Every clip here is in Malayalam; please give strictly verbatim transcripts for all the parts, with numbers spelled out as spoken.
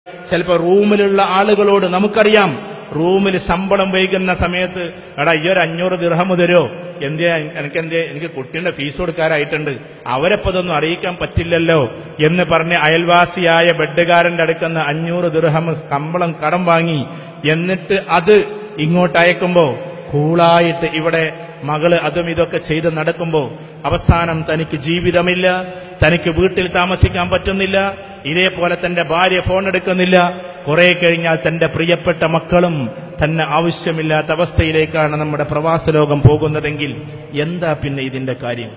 ചിലപ്പോ റൂമിലുള്ള ആളുകളോട് നമുക്കറിയാം, റൂമിൽ ശമ്പളം വൈകുന്ന സമയത്ത് എടാ ഈ ഒരു അഞ്ഞൂറ് ദിർഹം തരുമോ, എന്തേ എനിക്കെന്തേ എനിക്ക് കുട്ടിയുടെ ഫീസ് കൊടുക്കാറായിട്ടുണ്ട്, അവരെപ്പതൊന്നും അറിയിക്കാൻ പറ്റില്ലല്ലോ എന്ന് പറഞ്ഞ് അയൽവാസിയായ ബെഡുകാരന്റെ അടുക്കുന്ന അഞ്ഞൂറ് ദിർഹം ശമ്പളം കടം വാങ്ങി എന്നിട്ട് അത് ഇങ്ങോട്ട് അയക്കുമ്പോ കൂളായിട്ട് ഇവിടെ മകള് അതും ഇതൊക്കെ ചെയ്ത് നടക്കുമ്പോ അവസാനം തനിക്ക് ജീവിതമില്ല, തനിക്ക് വീട്ടിൽ താമസിക്കാൻ പറ്റുന്നില്ല, ഇതേപോലെ തന്റെ ഭാര്യ ഫോൺ എടുക്കുന്നില്ല, കുറെ കഴിഞ്ഞാൽ തന്റെ പ്രിയപ്പെട്ട മക്കളും തന്നെ ആവശ്യമില്ലാത്ത അവസ്ഥയിലേക്കാണ് നമ്മുടെ പ്രവാസ ലോകം പോകുന്നതെങ്കിൽ എന്താ പിന്നെ ഇതിന്റെ കാര്യം?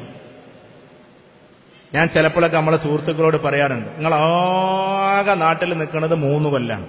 ഞാൻ ചിലപ്പോഴൊക്കെ നമ്മളെ സുഹൃത്തുക്കളോട് പറയാറുണ്ട്, നിങ്ങൾ ആകെ നാട്ടിൽ നിൽക്കുന്നത് മൂന്ന് കൊല്ലാണ്,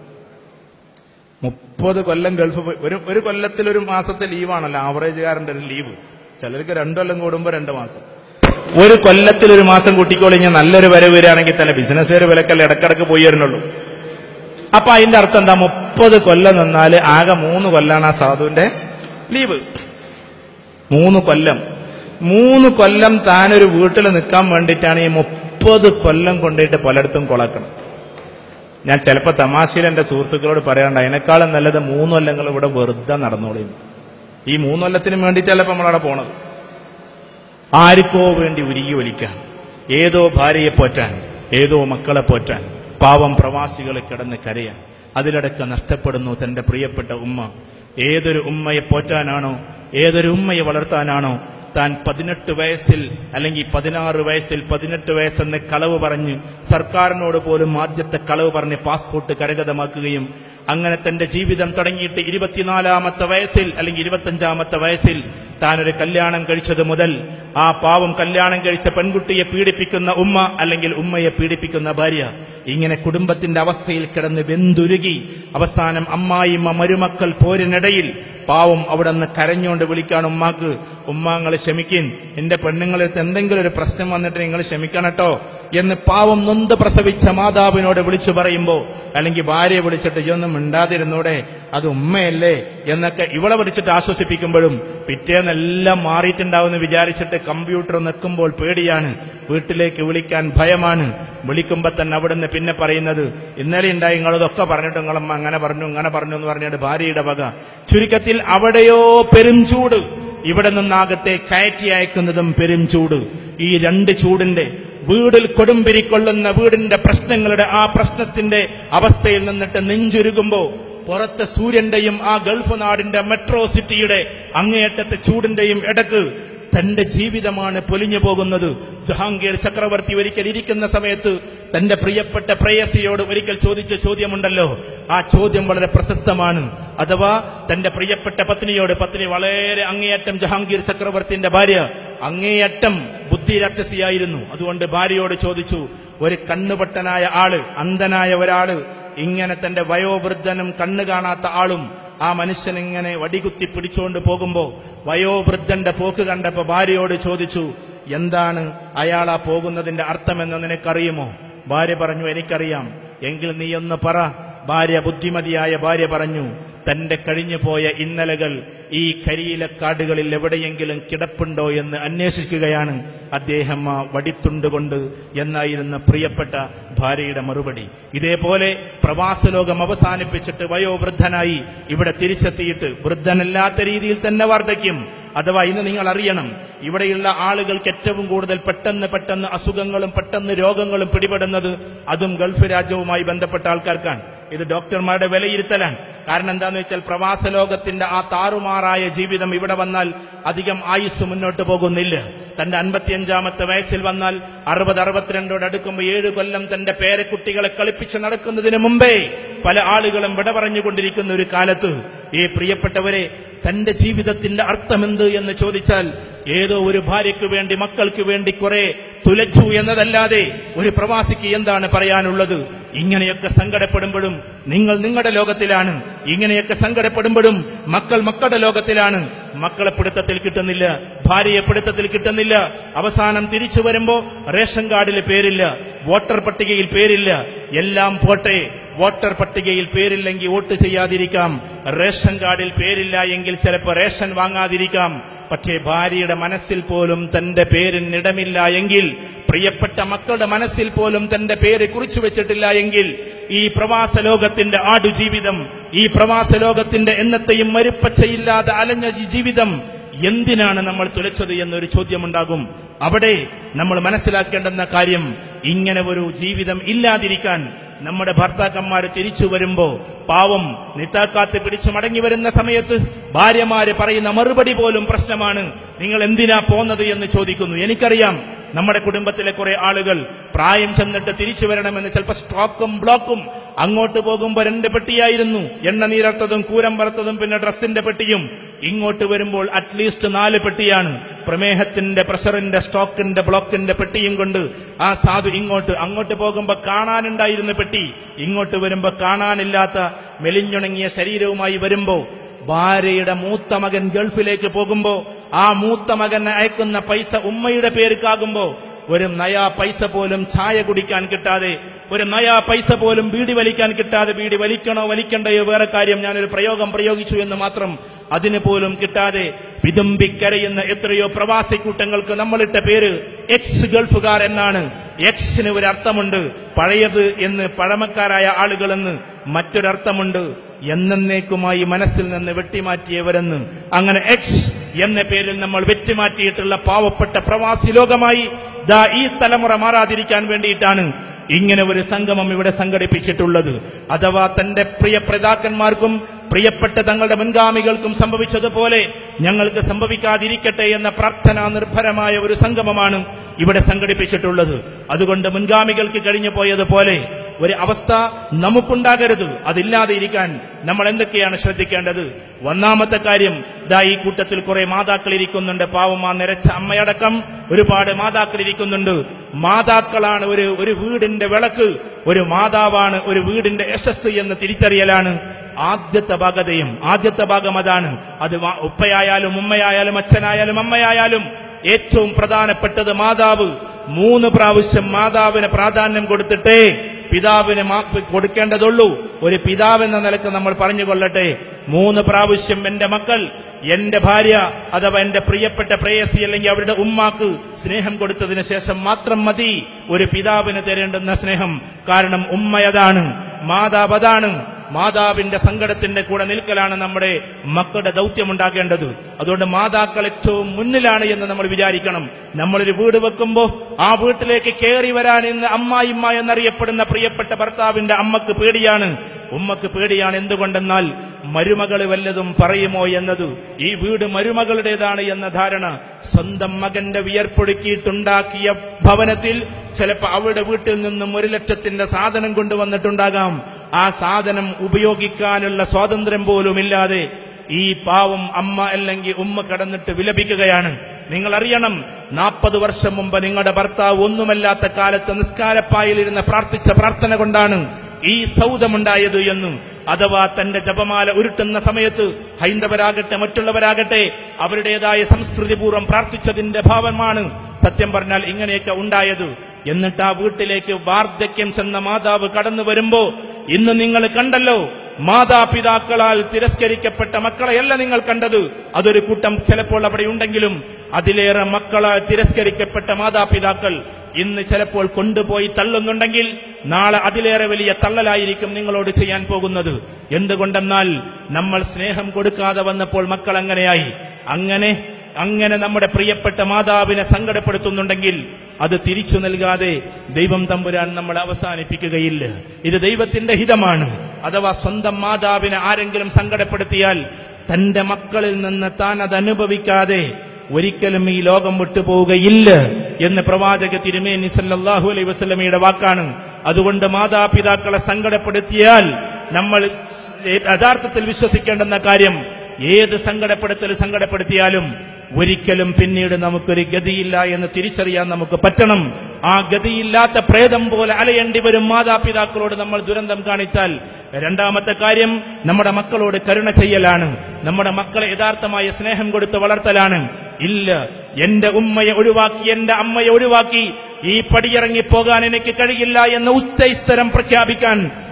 മുപ്പത് കൊല്ലം ഗൾഫ് പോയി, ഒരു ഒരു കൊല്ലത്തിൽ ഒരു മാസത്തെ ലീവാണല്ലോ ആവറേജുകാരന്റെ ഒരു ലീവ്, ചിലർക്ക് രണ്ടു കൊല്ലം കൂടുമ്പോ രണ്ട് മാസം, ഒരു കൊല്ലത്തിൽ ഒരു മാസം കൂട്ടിക്കോളിഞ്ഞാൽ നല്ലൊരു വരവ് വരികയാണെങ്കിൽ തന്നെ ബിസിനസ്സുകാർ വിലക്കല്ല ഇടക്കിടക്ക് പോയി വരുന്നുള്ളൂ. അപ്പൊ അതിന്റെ അർത്ഥം എന്താ? മുപ്പത് കൊല്ലം നിന്നാല് ആകെ മൂന്ന് കൊല്ലാണ് ആ സാധുവിന്റെ ലീവ്. മൂന്ന് കൊല്ലം മൂന്ന് കൊല്ലം താനൊരു വീട്ടിൽ നിൽക്കാൻ വേണ്ടിയിട്ടാണ് ഈ മുപ്പത് കൊല്ലം കൊണ്ടിട്ട് പലയിടത്തും കൊളക്കണം. ഞാൻ ചിലപ്പോ തമാശയിൽ എന്റെ സുഹൃത്തുക്കളോട് പറയാണ്ട് അതിനേക്കാളും നല്ലത് മൂന്ന് കൊല്ലങ്ങൾ ഇവിടെ വെറുതെ നടന്നോളിയും. ഈ മൂന്ന് കൊല്ലത്തിന് വേണ്ടിയിട്ടല്ല ഇപ്പൊ നമ്മളവിടെ പോണത്. ആർക്കോ വേണ്ടി ഉരുകി ഒലിക്കാൻ, ഏതോ ഭാര്യയെ പോറ്റാൻ, ഏതോ മക്കളെ പോറ്റാൻ, പാവം പ്രവാസികളെ കിടന്ന് കരയാൻ, അതിലടക്ക നഷ്ടപ്പെടുന്നു തന്റെ പ്രിയപ്പെട്ട ഉമ്മ. ഏതൊരു ഉമ്മയെ പോറ്റാനാണോ, ഏതൊരു ഉമ്മയെ വളർത്താനാണോ താൻ പതിനെട്ട് വയസ്സിൽ അല്ലെങ്കിൽ പതിനാറ് വയസ്സിൽ പതിനെട്ട് വയസ്സെന്ന് കളവ് പറഞ്ഞ് സർക്കാരിനോട് പോലും ആദ്യത്തെ കളവ് പറഞ്ഞ് പാസ്പോർട്ട് കരഗതമാക്കുകയും അങ്ങനെ തന്റെ ജീവിതം തുടങ്ങിയിട്ട് ഇരുപത്തിനാലാമത്തെ വയസ്സിൽ അല്ലെങ്കിൽ ഇരുപത്തഞ്ചാമത്തെ വയസ്സിൽ താനൊരു കല്യാണം കഴിച്ചത് മുതൽ ആ പാവം കല്യാണം കഴിച്ച പെൺകുട്ടിയെ പീഡിപ്പിക്കുന്ന ഉമ്മ അല്ലെങ്കിൽ ഉമ്മയെ പീഡിപ്പിക്കുന്ന ഭാര്യ, ഇങ്ങനെ കുടുംബത്തിന്റെ അവസ്ഥയിൽ കിടന്ന് വെന്തുരുകി അവസാനം അമ്മായിമ്മ മരുമക്കൾ പോരിനിടയിൽ പാവം അവിടെ നിന്ന് കരഞ്ഞുകൊണ്ട് വിളിക്കാണ് ഉമ്മാക്ക്, ഉമ്മാങ്ങൾ ക്ഷമിക്കിൻ, എന്റെ പെണ്ണുങ്ങളടുത്ത് എന്തെങ്കിലും ഒരു പ്രശ്നം വന്നിട്ട് നിങ്ങൾ ക്ഷമിക്കണട്ടോ എന്ന് പാവം നൊന്ത് പ്രസവിച്ച മാതാവിനോട് വിളിച്ചു പറയുമ്പോ, അല്ലെങ്കിൽ ഭാര്യയെ വിളിച്ചിട്ട് ഇതൊന്നും മിണ്ടാതിരുന്നൂടെ, അത് ഉമ്മയല്ലേ എന്നൊക്കെ ഇവളെ വിളിച്ചിട്ട് ആശ്വസിപ്പിക്കുമ്പോഴും പിറ്റേന്നെല്ലാം മാറിയിട്ടുണ്ടാവുമെന്ന് വിചാരിച്ചിട്ട് കമ്പ്യൂട്ടർ നിൽക്കുമ്പോൾ പേടിയാണ്, വീട്ടിലേക്ക് വിളിക്കാൻ ഭയമാണ്. വിളിക്കുമ്പോ തന്നെ അവിടുന്ന് പിന്നെ പറയുന്നത് ഇന്നലെ ഉണ്ടായി നിങ്ങളതൊക്കെ പറഞ്ഞിട്ട് നിങ്ങളമ്മ അങ്ങനെ പറഞ്ഞു ഇങ്ങനെ പറഞ്ഞു എന്ന് പറഞ്ഞിട്ട് ഭാര്യയുടെ വക. ചുരുക്കത്തിൽ അവിടെയോ പെരും ചൂട്, ഇവിടെ നിന്നാകട്ടെ കയറ്റി അയക്കുന്നതും പെരും ചൂട്. ഈ രണ്ട് ചൂടിന്റെ വീടിൽ കൊടുമ്പിരിക്കൊള്ളുന്ന വീടിന്റെ പ്രശ്നങ്ങളുടെ ആ പ്രശ്നത്തിന്റെ അവസ്ഥയിൽ നിന്നിട്ട് നെഞ്ചുരുകുമ്പോ പുറത്തെ സൂര്യന്റെയും ആ ഗൾഫ് നാടിന്റെ മെട്രോ സിറ്റിയുടെ അങ്ങേയറ്റത്തെ ചൂടിന്റെയും ഇടക്ക് തന്റെ ജീവിതമാണ് പൊലിഞ്ഞു പോകുന്നത്. ജഹാംഗീർ ചക്രവർത്തി ഒരിക്കൽ ഇരിക്കുന്ന സമയത്ത് തന്റെ പ്രിയപ്പെട്ട പ്രേയസിയോട് ഒരിക്കൽ ചോദിച്ച ചോദ്യമുണ്ടല്ലോ, ആ ചോദ്യം വളരെ പ്രശസ്തമാണ്. അഥവാ തന്റെ പ്രിയപ്പെട്ട പത്നിയോട്, പത്നി വളരെ അങ്ങേയറ്റം ജഹാംഗീർ ചക്രവർത്തിന്റെ ഭാര്യ അങ്ങേയറ്റം ബുദ്ധിരാക്ഷസിയായിരുന്നു. അതുകൊണ്ട് ഭാര്യയോട് ചോദിച്ചു, ഒരു കണ്ണുപൊട്ടനായ ആള്, അന്ധനായ ഒരാള്, ഇങ്ങനെ തന്റെ വയോവൃദ്ധനും കണ്ണു കാണാത്ത ആളും ആ മനുഷ്യൻ ഇങ്ങനെ വടികുത്തി പിടിച്ചുകൊണ്ട് പോകുമ്പോ വയോവൃദ്ധന്റെ പോക്ക് കണ്ടപ്പോ ഭാര്യയോട് ചോദിച്ചു, എന്താണ് അയാൾ ആ പോകുന്നതിന്റെ അർത്ഥമെന്ന് നിനക്കറിയുമോ? ഭാര്യ പറഞ്ഞു, എനിക്കറിയാം. എങ്കിൽ നീ ഒന്ന് പറ. ഭാര്യ, ബുദ്ധിമതിയായ ഭാര്യ പറഞ്ഞു, തന്റെ കഴിഞ്ഞുപോയ ഇന്നലകൾ ഈ കരിയിലക്കാടുകളിൽ എവിടെയെങ്കിലും കിടപ്പുണ്ടോ എന്ന് അന്വേഷിക്കുകയാണ് അദ്ദേഹം ആ വടിത്തുണ്ടുകൊണ്ട് എന്നായിരുന്നു പ്രിയപ്പെട്ട ഭാര്യയുടെ മറുപടി. ഇതേപോലെ പ്രവാസലോകം അവസാനിപ്പിച്ചിട്ട് വയോവൃദ്ധനായി ഇവിടെ തിരിച്ചെത്തിയിട്ട് വൃദ്ധനല്ലാത്ത രീതിയിൽ തന്നെ വാർദ്ധക്യം. അഥവാ ഇന്ന് നിങ്ങൾ അറിയണം, ഇവിടെയുള്ള ആളുകൾക്ക് ഏറ്റവും കൂടുതൽ പെട്ടെന്ന് പെട്ടെന്ന് അസുഖങ്ങളും പെട്ടെന്ന് രോഗങ്ങളും പിടിപെടുന്നത് അതും ഗൾഫ് രാജ്യവുമായി ബന്ധപ്പെട്ട ആൾക്കാർക്കാണ്. ഇത് ഡോക്ടർമാരുടെ വിലയിരുത്തലാണ്. കാരണം എന്താന്ന് വെച്ചാൽ പ്രവാസ ലോകത്തിന്റെ ആ താറുമാറായ ജീവിതം ഇവിടെ വന്നാൽ അധികം ആയുസ് മുന്നോട്ട് പോകുന്നില്ല. തന്റെ അൻപത്തിയഞ്ചാമത്തെ വയസ്സിൽ വന്നാൽ അറുപത് അറുപത്തിരണ്ടോട് അടുക്കുമ്പോൾ ഏഴു കൊല്ലം തന്റെ പേരക്കുട്ടികളെ കളിപ്പിച്ച് നടക്കുന്നതിന് മുമ്പേ പല ആളുകളും വിട പറഞ്ഞുകൊണ്ടിരിക്കുന്ന ഒരു കാലത്ത് ഈ പ്രിയപ്പെട്ടവരെ തന്റെ ജീവിതത്തിന്റെ അർത്ഥമെന്ത് എന്ന് ചോദിച്ചാൽ ഏതോ ഒരു ഭാര്യയ്ക്ക് വേണ്ടി മക്കൾക്ക് വേണ്ടി കുറെ തുലച്ചു എന്നതല്ലാതെ ഒരു പ്രവാസിക്ക് എന്താണ് പറയാനുള്ളത്? ഇങ്ങനെയൊക്കെ സങ്കടപ്പെടുമ്പോഴും നിങ്ങൾ നിങ്ങളുടെ ലോകത്തിലാണ്, ഇങ്ങനെയൊക്കെ സങ്കടപ്പെടുമ്പോഴും മക്കൾ മക്കളുടെ ലോകത്തിലാണ്. മക്കളെ പിടുത്തത്തിൽ കിട്ടുന്നില്ല, ഭാര്യയെ പിടുത്തത്തിൽ കിട്ടുന്നില്ല. അവസാനം തിരിച്ചു വരുമ്പോ റേഷൻ കാർഡിൽ പേരില്ല, വോട്ടർ പട്ടികയിൽ പേരില്ല, എല്ലാം പോട്ടെ. വോട്ടർ പട്ടികയിൽ പേരില്ലെങ്കിൽ വോട്ട് ചെയ്യാതിരിക്കാം, റേഷൻ കാർഡിൽ പേരില്ല എങ്കിൽ ചിലപ്പോൾ റേഷൻ വാങ്ങാതിരിക്കാം. പക്ഷേ ഭാര്യയുടെ മനസ്സിൽ പോലും തന്റെ പേരിനിടമില്ല എങ്കിൽ, പ്രിയപ്പെട്ട മക്കളുടെ മനസ്സിൽ പോലും തന്റെ പേര് കുറിച്ചു വെച്ചിട്ടില്ല എങ്കിൽ ഈ പ്രവാസ ലോകത്തിന്റെ ആടുജീവിതം, ഈ പ്രവാസ ലോകത്തിന്റെ എന്നത്തെയും മരുപ്പച്ചയില്ലാതെ അലഞ്ഞ ജീവിതം എന്തിനാണ് നമ്മൾ തുലച്ചത് എന്നൊരു ചോദ്യമുണ്ടാകും. അവിടെ നമ്മൾ മനസ്സിലാക്കേണ്ടുന്ന കാര്യം, ഇങ്ങനെ ഒരു ജീവിതം ഇല്ലാതിരിക്കാൻ നമ്മുടെ ഭർത്താക്കന്മാര് തിരിച്ചു വരുമ്പോ പാവം നിത്താക്കാത്ത് പിടിച്ചു മടങ്ങി വരുന്ന സമയത്ത് ഭാര്യമാര് പറയുന്ന മറുപടി പോലും പ്രശ്നമാണ്. നിങ്ങൾ എന്തിനാ പോന്നത് എന്ന് ചോദിക്കുന്നു. എനിക്കറിയാം നമ്മുടെ കുടുംബത്തിലെ കുറെ ആളുകൾ പ്രായം ചെന്നിട്ട് തിരിച്ചു വരണമെന്ന് ചിലപ്പോൾ സ്ട്രോക്കും ബ്ലോക്കും അങ്ങോട്ട് പോകുമ്പോ രണ്ട് പെട്ടിയായിരുന്നു, എണ്ണ നീരർത്തതും കൂരം വറുത്തതും പിന്നെ ഡ്രസ്സിന്റെ പെട്ടിയും. ഇങ്ങോട്ട് വരുമ്പോൾ അറ്റ്ലീസ്റ്റ് നാല് പെട്ടിയാണ്. പ്രമേഹത്തിന്റെ, പ്രഷറിന്റെ, സ്ട്രോക്കിന്റെ, ബ്ലോക്കിന്റെ പെട്ടിയും കൊണ്ട് ആ സാധു ഇങ്ങോട്ട് അങ്ങോട്ട് പോകുമ്പോ കാണാനുണ്ടായിരുന്ന പെട്ടി ഇങ്ങോട്ട് വരുമ്പോ കാണാനില്ലാത്ത മെലിഞ്ഞുണങ്ങിയ ശരീരവുമായി വരുമ്പോ, ഭാര്യയുടെ മൂത്ത മകൻ ഗൾഫിലേക്ക് പോകുമ്പോ ആ മൂത്ത മകൻ അയക്കുന്ന പൈസ ഉമ്മയുടെ പേർക്കാകുമ്പോ ഒരു നയാ പൈസ പോലും ചായ കുടിക്കാൻ കിട്ടാതെ, ഒരു നയാ പൈസ പോലും ബീഡി വലിക്കാൻ കിട്ടാതെ, ബീഡി വലിക്കണോ വലിക്കണ്ടയോ വേറെ കാര്യം, ഞാനൊരു പ്രയോഗം പ്രയോഗിച്ചു എന്ന് മാത്രം, അതിന് പോലും കിട്ടാതെ വിതുമ്പിക്കരയുന്ന എത്രയോ പ്രവാസി കൂട്ടങ്ങൾക്ക് നമ്മളിട്ട പേര് എക്സ് ഗൾഫുകാർ എന്നാണ്. എക്സിന് ഒരു അർത്ഥമുണ്ട്, പഴയത് എന്ന് പഴമക്കാരായ ആളുകളെന്ന് മറ്റൊരർത്ഥമുണ്ട്, എന്നേക്കുമായി മനസ്സിൽ നിന്ന് വെട്ടിമാറ്റിയവരെന്ന്. അങ്ങനെ എക്സ് എന്ന പേരിൽ നമ്മൾ വെട്ടിമാറ്റിയിട്ടുള്ള പാവപ്പെട്ട പ്രവാസി ലോകമായി ദാ ഈ തലമുറ മാറാതിരിക്കാൻ വേണ്ടിയിട്ടാണ് ഇങ്ങനെ ഒരു സംഗമം ഇവിടെ സംഘടിപ്പിച്ചിട്ടുള്ളത്. അഥവാ തന്റെ പ്രിയ പ്രതാക്കന്മാർക്കും പ്രിയപ്പെട്ട തങ്ങളുടെ മുൻഗാമികൾക്കും സംഭവിച്ചതുപോലെ ഞങ്ങൾക്ക് സംഭവിക്കാതിരിക്കട്ടെ എന്ന പ്രാർത്ഥനാ നിർഭരമായ ഒരു സംഗമമാണ് ഇവിടെ സംഘടിപ്പിച്ചിട്ടുള്ളത്. അതുകൊണ്ട് മുൻഗാമികൾക്ക് കഴിഞ്ഞു പോയതുപോലെ ഒരു അവസ്ഥ നമുക്കുണ്ടാകരുത്. അതില്ലാതെ ഇരിക്കാൻ നമ്മൾ എന്തൊക്കെയാണ് ശ്രദ്ധിക്കേണ്ടത്? ഒന്നാമത്തെ കാര്യം, ദാ ഈ കൂട്ടത്തിൽ കുറെ മാതാക്കൾ ഇരിക്കുന്നുണ്ട്. പാവമാ നിരച്ച അമ്മയടക്കം ഒരുപാട് മാതാക്കൾ ഇരിക്കുന്നുണ്ട്. മാതാക്കളാണ് ഒരു ഒരു വീടിന്റെ വിളക്ക്, ഒരു മാതാവാണ് ഒരു വീടിന്റെ യശസ് എന്ന് തിരിച്ചറിയലാണ് ആദ്യത്തെ ഭാഗതയും. ആദ്യത്തെ ഭാഗം അതാണ്. അത് ഉപ്പയായാലും ഉമ്മയായാലും അച്ഛനായാലും അമ്മയായാലും ഏറ്റവും പ്രധാനപ്പെട്ടത് മാതാവ്. മൂന്ന് പ്രാവശ്യം മാതാവിന് പ്രാധാന്യം കൊടുത്തിട്ടേ പിതാവിന് കൊടുക്കേണ്ടതുള്ളൂ. ഒരു പിതാവെന്ന നിലക്ക് നമ്മൾ പറഞ്ഞുകൊള്ളട്ടെ, മൂന്ന് പ്രാവശ്യം എന്റെ മക്കൾ, എന്റെ ഭാര്യ അഥവാ എന്റെ പ്രിയപ്പെട്ട പ്രേയസി അല്ലെങ്കിൽ അവരുടെ ഉമ്മാക്ക് സ്നേഹം കൊടുത്തതിന് ശേഷം മാത്രം മതി ഒരു പിതാവിന് തരേണ്ടുന്ന സ്നേഹം. കാരണം ഉമ്മയതാണ്, മാതാവ് അതാണ്. മാതാവിന്റെ സങ്കടത്തിന്റെ കൂടെ നിൽക്കലാണ് നമ്മുടെ മക്കളുടെ ദൗത്യമുണ്ടാകേണ്ടത്. അതുകൊണ്ട് മാതാക്കൾ ഏറ്റവും മുന്നിലാണ് എന്ന് നമ്മൾ വിചാരിക്കണം. നമ്മളൊരു വീട് വെക്കുമ്പോ ആ വീട്ടിലേക്ക് കയറി വരാൻ ഇന്ന് അമ്മായിമ്മ എന്നറിയപ്പെടുന്ന പ്രിയപ്പെട്ട ഭർത്താവിന്റെ അമ്മക്ക് പേടിയാണ്, ഉമ്മക്ക് പേടിയാണ്. എന്തുകൊണ്ടെന്നാൽ മരുമകള് വല്ലതും പറയുമോ എന്നത്. ഈ വീട് മരുമകളുടേതാണ് എന്ന ധാരണ. സ്വന്തം മകന്റെ വിയർപ്പൊടുക്കിയിട്ടുണ്ടാക്കിയ ഭവനത്തിൽ ചിലപ്പോൾ അവളുടെ വീട്ടിൽ നിന്നും ഒരു ലക്ഷത്തിന്റെ സാധനം കൊണ്ടുവന്നിട്ടുണ്ടാകാം. ആ സാധനം ഉപയോഗിക്കാനുള്ള സ്വാതന്ത്ര്യം പോലും ഇല്ലാതെ ഈ പാവം അമ്മ അല്ലെങ്കിൽ ഉമ്മ കടന്നിട്ട് വിലപിക്കുകയാണ്. നിങ്ങൾ അറിയണം, നാൽപ്പത് വർഷം മുമ്പ് നിങ്ങളുടെ ഭർത്താവ് ഒന്നുമല്ലാത്ത കാലത്ത് നിസ്കാരപ്പായിലിരുന്ന് പ്രാർത്ഥിച്ച പ്രാർത്ഥന കൊണ്ടാണ് ഈ സൗദമുണ്ടായത് എന്ന്. അഥവാ തന്റെ ജപമാല ഉരുട്ടുന്ന സമയത്ത് ഹൈന്ദവരാകട്ടെ മറ്റുള്ളവരാകട്ടെ അവരുടേതായ സംസ്കൃതിപൂർവ്വം പ്രാർത്ഥിച്ചതിന്റെ ഭാവമാണ് സത്യം പറഞ്ഞാൽ ഇങ്ങനെയൊക്കെ ഉണ്ടായത്. എന്നിട്ട് ആ വീട്ടിലേക്ക് വാർദ്ധക്യം ചെന്ന മാതാവ് കടന്നു വരുമ്പോ ഇന്ന് നിങ്ങൾ കണ്ടല്ലോ, മാതാപിതാക്കളാൽ തിരസ്കരിക്കപ്പെട്ട മക്കളെയല്ല നിങ്ങൾ കണ്ടത്. അതൊരു കൂട്ടം ചിലപ്പോൾ അവിടെ ഉണ്ടെങ്കിലും അതിലേറെ മക്കളാൽ തിരസ്കരിക്കപ്പെട്ട മാതാപിതാക്കൾ ഇന്ന് ചിലപ്പോൾ കൊണ്ടുപോയി തള്ളുന്നുണ്ടെങ്കിൽ നാളെ അതിലേറെ വലിയ തള്ളലായിരിക്കും നിങ്ങളോട് ചെയ്യാൻ പോകുന്നത്. എന്തുകൊണ്ടെന്നാൽ നമ്മൾ സ്നേഹം കൊടുക്കാതെ വന്നപ്പോൾ മക്കൾ അങ്ങനെയായി. അങ്ങനെ അങ്ങനെ നമ്മുടെ പ്രിയപ്പെട്ട മാതാവിനെ സങ്കടപ്പെടുത്തുന്നുണ്ടെങ്കിൽ അത് തിരിച്ചു നൽകാതെ ദൈവം തമ്പുരാൻ നമ്മളെ അവസാനിപ്പിക്കുകയില്ല. ഇത് ദൈവത്തിന്റെ ഹിതമാണ്. അഥവാ സ്വന്തം മാതാവിനെ ആരെങ്കിലും സങ്കടപ്പെടുത്തിയാൽ തന്റെ മക്കളിൽ നിന്ന് താൻ അത് അനുഭവിക്കാതെ ഒരിക്കലും ഈ ലോകം വിട്ടുപോവുകയില്ല എന്ന് പ്രവാചക തിരുമേനി സല്ലല്ലാഹു അലൈഹി വസല്ലമയുടെ വാക്കാണ്. അതുകൊണ്ട് മാതാപിതാക്കളെ സങ്കടപ്പെടുത്തിയാൽ നമ്മൾ യഥാർത്ഥത്തിൽ വിശ്വസിക്കേണ്ടുന്ന കാര്യം, ഏത് സങ്കടപ്പെടുത്തൽ സങ്കടപ്പെടുത്തിയാലും ഒരിക്കലും പിന്നീട് നമുക്കൊരു ഗതിയില്ല എന്ന് തിരിച്ചറിയാൻ നമുക്ക് പറ്റണം. ആ ഗതിയില്ലാത്ത പ്രേതം പോലെ അലയേണ്ടി വരും മാതാപിതാക്കളോട് നമ്മൾ ദുരന്തം കാണിച്ചാൽ. രണ്ടാമത്തെ കാര്യം, നമ്മുടെ മക്കളോട് കരുണ ചെയ്യലാണ്. നമ്മുടെ മക്കളെ യഥാർത്ഥമായ സ്നേഹം കൊടുത്ത് വളർത്തലാണ്. ഇല്ല, എന്റെ ഉമ്മയെ ഒഴിവാക്കി എന്റെ അമ്മയെ ഒഴിവാക്കി ഈ പടിയിറങ്ങി പോകാൻ എനിക്ക് കഴിയില്ല എന്ന് ഉച്ചസ്ഥരം പ്രഖ്യാപിക്കാൻ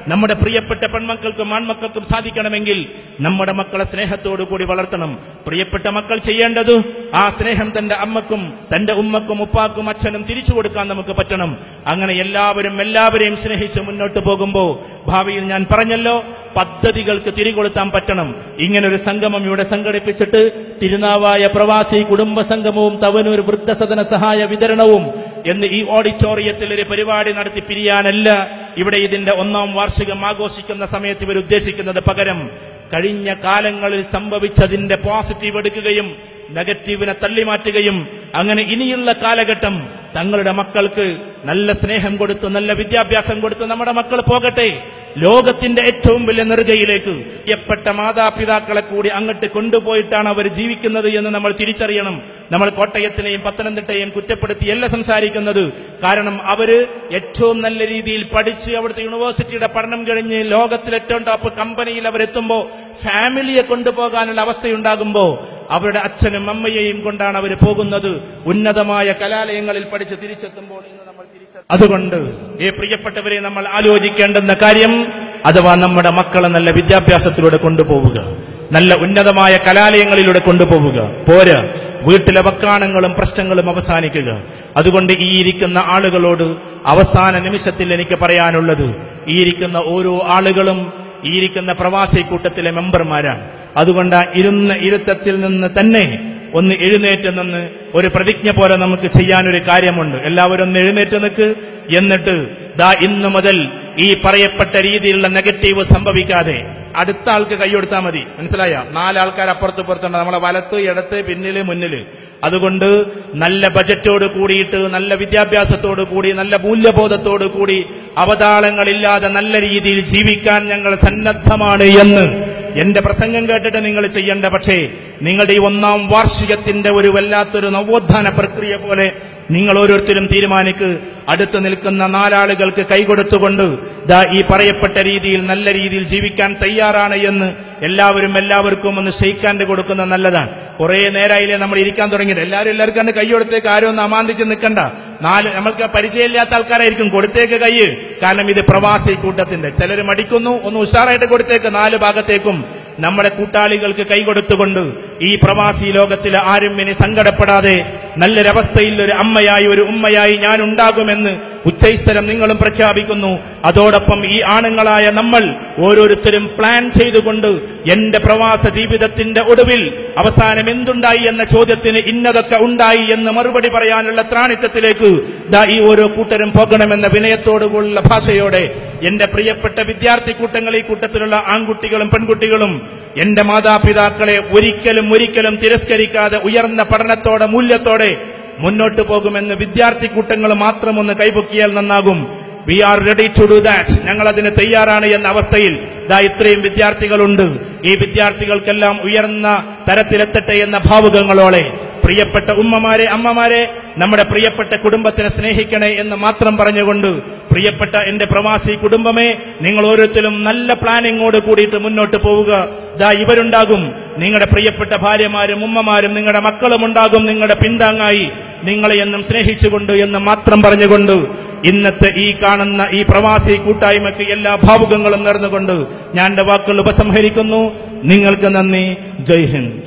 നമ്മുടെ പ്രിയപ്പെട്ട പെൺമക്കൾക്കും ആൺമക്കൾക്കും സാധിക്കണമെങ്കിൽ നമ്മുടെ മക്കളെ സ്നേഹത്തോടു കൂടി വളർത്തണം. പ്രിയപ്പെട്ട മക്കൾ ചെയ്യേണ്ടത് ആ സ്നേഹം തന്റെ അമ്മക്കും തന്റെ ഉമ്മക്കും ഉപ്പാക്കും അച്ഛനും തിരിച്ചു കൊടുക്കാൻ നമുക്ക് പറ്റണം. അങ്ങനെ എല്ലാവരും എല്ലാവരെയും സ്നേഹിച്ച് മുന്നോട്ട് പോകുമ്പോ ഭാവിയിൽ ഞാൻ പറഞ്ഞല്ലോ പദ്ധതികൾക്ക് തിരികൊളുത്താൻ പറ്റണം. ഇങ്ങനൊരു സംഗമം ഇവിടെ സംഘടിപ്പിച്ചിട്ട് തിരുനാവായ പ്രവാസി കുടുംബ സംഗമവും തവനൂർ വൃദ്ധസദന സഹായ വിതരണവും എന്ന് ഈ ഓഡിറ്റോറിയത്തിൽ ഒരു പരിപാടി നടത്തി പിരിയാനല്ല ഇവിടെ ഇതിന്റെ ഒന്നാം വാർഷികം ആഘോഷിക്കുന്ന സമയത്ത് ഇവർ ഉദ്ദേശിക്കുന്നത്. പകരം കഴിഞ്ഞ കാലങ്ങളിൽ സംഭവിച്ചതിന്റെ പോസിറ്റീവ് എടുക്കുകയും നെഗറ്റീവിനെ തള്ളിമാറ്റുകയും അങ്ങനെ ഇനിയുള്ള കാലഘട്ടം തങ്ങളുടെ മക്കൾക്ക് നല്ല സ്നേഹം കൊടുത്തു നല്ല വിദ്യാഭ്യാസം കൊടുത്തു നമ്മുടെ മക്കൾ പോകട്ടെ ലോകത്തിന്റെ ഏറ്റവും വലിയ നെറുകയിലേക്ക്. പ്രിയപ്പെട്ട മാതാപിതാക്കളെ കൂടി അങ്ങോട്ട് കൊണ്ടുപോയിട്ടാണ് അവർ ജീവിക്കുന്നത് എന്ന് നമ്മൾ തിരിച്ചറിയണം. നമ്മൾ കോട്ടയത്തിനെയും പത്തനംതിട്ടയെയും കുറ്റപ്പെടുത്തിയല്ല സംസാരിക്കുന്നത്. കാരണം അവര് ഏറ്റവും നല്ല രീതിയിൽ പഠിച്ച് അവിടുത്തെ യൂണിവേഴ്സിറ്റിയുടെ പഠനം കഴിഞ്ഞ് ലോകത്തിലെ ഏറ്റവും ടോപ്പ് കമ്പനിയിൽ അവരെത്തുമ്പോ ഫാമിലിയെ കൊണ്ടുപോകാനുള്ള അവസ്ഥയുണ്ടാകുമ്പോ അവരുടെ അച്ഛനും അമ്മയെയും കൊണ്ടാണ് അവർ പോകുന്നത്. ഉന്നതമായ കലാലയങ്ങളിൽ പഠിച്ച് തിരിച്ചെത്തുമ്പോൾ ഇന്ന് നമ്മൾ തിരിച്ചെത്തും. അതുകൊണ്ട് ഈ പ്രിയപ്പെട്ടവരെ നമ്മൾ ആലോചിക്കേണ്ടുന്ന കാര്യം അഥവാ നമ്മുടെ മക്കളെ നല്ല വിദ്യാഭ്യാസത്തിലൂടെ കൊണ്ടുപോവുക, നല്ല ഉന്നതമായ കലാലയങ്ങളിലൂടെ കൊണ്ടുപോവുക പോരാ വീട്ടിലെ വക്കാണങ്ങളും പ്രശ്നങ്ങളും അവസാനിക്കുക. അതുകൊണ്ട് ഈ ഇരിക്കുന്ന ആളുകളോട് അവസാന നിമിഷത്തിൽ എനിക്ക് പറയാനുള്ളത്, ഈ ഇരിക്കുന്ന ഓരോ ആളുകളും ഈ ഇരിക്കുന്ന പ്രവാസി കൂട്ടത്തിലെ മെമ്പർമാരാണ്. അതുകൊണ്ട് ഇരുന്ന ഇരുത്തത്തിൽ നിന്ന് തന്നെ ഒന്ന് എഴുന്നേറ്റ് നിന്ന് ഒരു പ്രതിജ്ഞ പോലെ നമുക്ക് ചെയ്യാനൊരു കാര്യമുണ്ട്. എല്ലാവരും ഒന്ന് എഴുന്നേറ്റ് നിൽക്ക്. എന്നിട്ട് ദാ ഇന്നു മുതൽ ഈ പറയപ്പെട്ട രീതിയിലുള്ള നെഗറ്റീവ് സംഭവിക്കാതെ അടുത്ത ആൾക്ക് കൈയെടുത്താൽ മതി. മനസ്സിലായ? നാലാൾക്കാർ അപ്പുറത്ത് പുറത്തുണ്ട്, നമ്മളെ വലത്ത് ഇടത്ത് പിന്നില് മുന്നില്. അതുകൊണ്ട് നല്ല ബജറ്റോട് കൂടിയിട്ട് നല്ല വിദ്യാഭ്യാസത്തോട് കൂടി നല്ല മൂല്യബോധത്തോടു കൂടി അവതാളങ്ങളില്ലാതെ നല്ല രീതിയിൽ ജീവിക്കാൻ ഞങ്ങൾ സന്നദ്ധമാണ് എന്ന് എന്റെ പ്രസംഗം കേട്ടിട്ട് നിങ്ങൾ ചെയ്യേണ്ട. പക്ഷേ നിങ്ങളുടെ ഈ ഒന്നാം വാർഷികത്തിന്റെ ഒരു വല്ലാത്തൊരു നവോത്ഥാന പ്രക്രിയ പോലെ നിങ്ങൾ ഓരോരുത്തരും തീരുമാനിക്ക്. അടുത്ത് നിൽക്കുന്ന നാലാളുകൾക്ക് കൈകൊടുത്തുകൊണ്ട് ദാ ഈ പറയപ്പെട്ട രീതിയിൽ നല്ല രീതിയിൽ ജീവിക്കാൻ തയ്യാറാണ് എന്ന് എല്ലാവരും എല്ലാവർക്കും ഒന്ന് ഷെയ്ക്കാൻഡ് കൊടുക്കുന്നത് നല്ലതാണ്. കുറെ നേരമായില്ലേ നമ്മൾ ഇരിക്കാൻ തുടങ്ങിയിട്ട്. എല്ലാവരും എല്ലാവർക്കും കണ്ട് കൈ കൊടുത്തേക്ക്, ആരും ഒന്ന് അമാന്തിച്ച് നിൽക്കണ്ട. നാല് നമ്മൾക്ക് പരിചയമില്ലാത്ത ആൾക്കാരായിരിക്കും, കൊടുത്തേക്ക് കൈ. കാരണം ഇത് പ്രവാസി കൂട്ടത്തിന്റെ ചിലർ മടിക്കുന്നു. ഒന്ന് ഉഷാറായിട്ട് കൊടുത്തേക്ക് നാല് ഭാഗത്തേക്കും. നമ്മുടെ കൂട്ടാളികൾക്ക് കൈകൊടുത്തുകൊണ്ട് ഈ പ്രവാസി ലോകത്തിൽ ആരും ഇനി സങ്കടപ്പെടാതെ നല്ലൊരവസ്ഥയിൽ ഒരു അമ്മയായി ഒരു ഉമ്മയായി ഞാൻ ഉണ്ടാകുമെന്ന് ഉച്ചൈസ്തരം നിങ്ങളും പ്രഖ്യാപിക്കുന്നു. അതോടൊപ്പം ഈ ആണുങ്ങളായ നമ്മൾ ഓരോരുത്തരും പ്ലാൻ ചെയ്തുകൊണ്ട് എന്റെ പ്രവാസ ജീവിതത്തിന്റെ ഒടുവിൽ അവസാനം എന്തുണ്ടായി എന്ന ചോദ്യത്തിന് ഇന്നതൊക്കെ ഉണ്ടായി എന്ന് മറുപടി പറയാനുള്ള ത്രാണിത്വത്തിലേക്ക് ദാ ഈ ഓരോ കൂട്ടരും പോകണമെന്ന വിനയത്തോടുള്ള ഭാഷയോടെ എന്റെ പ്രിയപ്പെട്ട വിദ്യാർത്ഥി കൂട്ടങ്ങൾ, ഈ കൂട്ടത്തിലുള്ള ആൺകുട്ടികളും പെൺകുട്ടികളും എന്റെ മാതാപിതാക്കളെ ഒരിക്കലും ഒരിക്കലും തിരസ്കരിക്കാതെ ഉയർന്ന പഠനത്തോടെ മൂല്യത്തോടെ മുന്നോട്ട് പോകുമെന്ന് വിദ്യാർത്ഥി കൂട്ടങ്ങൾ മാത്രം ഒന്ന് കൈപൊക്കിയാൽ നന്നാകും. We are ready to do that. ഞങ്ങൾ അതിന് തയ്യാറാണ് എന്ന അവസ്ഥയിൽ ദാ ഇത്രയും വിദ്യാർത്ഥികളുണ്ട്. ഈ വിദ്യാർത്ഥികൾക്കെല്ലാം ഉയർന്ന തരത്തിലെത്തട്ടെ എന്ന ഭാവുകങ്ങളോടെ പ്രിയപ്പെട്ട ഉമ്മമാരെ, അമ്മമാരെ, നമ്മുടെ പ്രിയപ്പെട്ട കുടുംബത്തിനെ സ്നേഹിക്കണേ എന്ന് മാത്രം പറഞ്ഞുകൊണ്ട് പ്രിയപ്പെട്ട എന്റെ പ്രവാസി കുടുംബമേ, നിങ്ങൾ ഓരോരുത്തരും നല്ല പ്ലാനിങ്ങോട് കൂടിയിട്ട് മുന്നോട്ട് പോവുക. ദാ ഇവരുണ്ടാകും, നിങ്ങളുടെ പ്രിയപ്പെട്ട ഭാര്യമാരും ഉമ്മമാരും നിങ്ങളുടെ മക്കളും ഉണ്ടാകും നിങ്ങളുടെ പിന്താങ്ങായി, നിങ്ങളെ എന്നും സ്നേഹിച്ചുകൊണ്ട് എന്ന് മാത്രം പറഞ്ഞുകൊണ്ട് ഇന്നത്തെ ഈ കാണുന്ന ഈ പ്രവാസി കൂട്ടായ്മയ്ക്ക് എല്ലാ ഭാവുകങ്ങളും നേർന്നുകൊണ്ട് ഞാൻ എന്റെ വാക്കുകൾ ഉപസംഹരിക്കുന്നു. നിങ്ങൾക്ക് നന്ദി. ജയ് ഹിന്ദ്.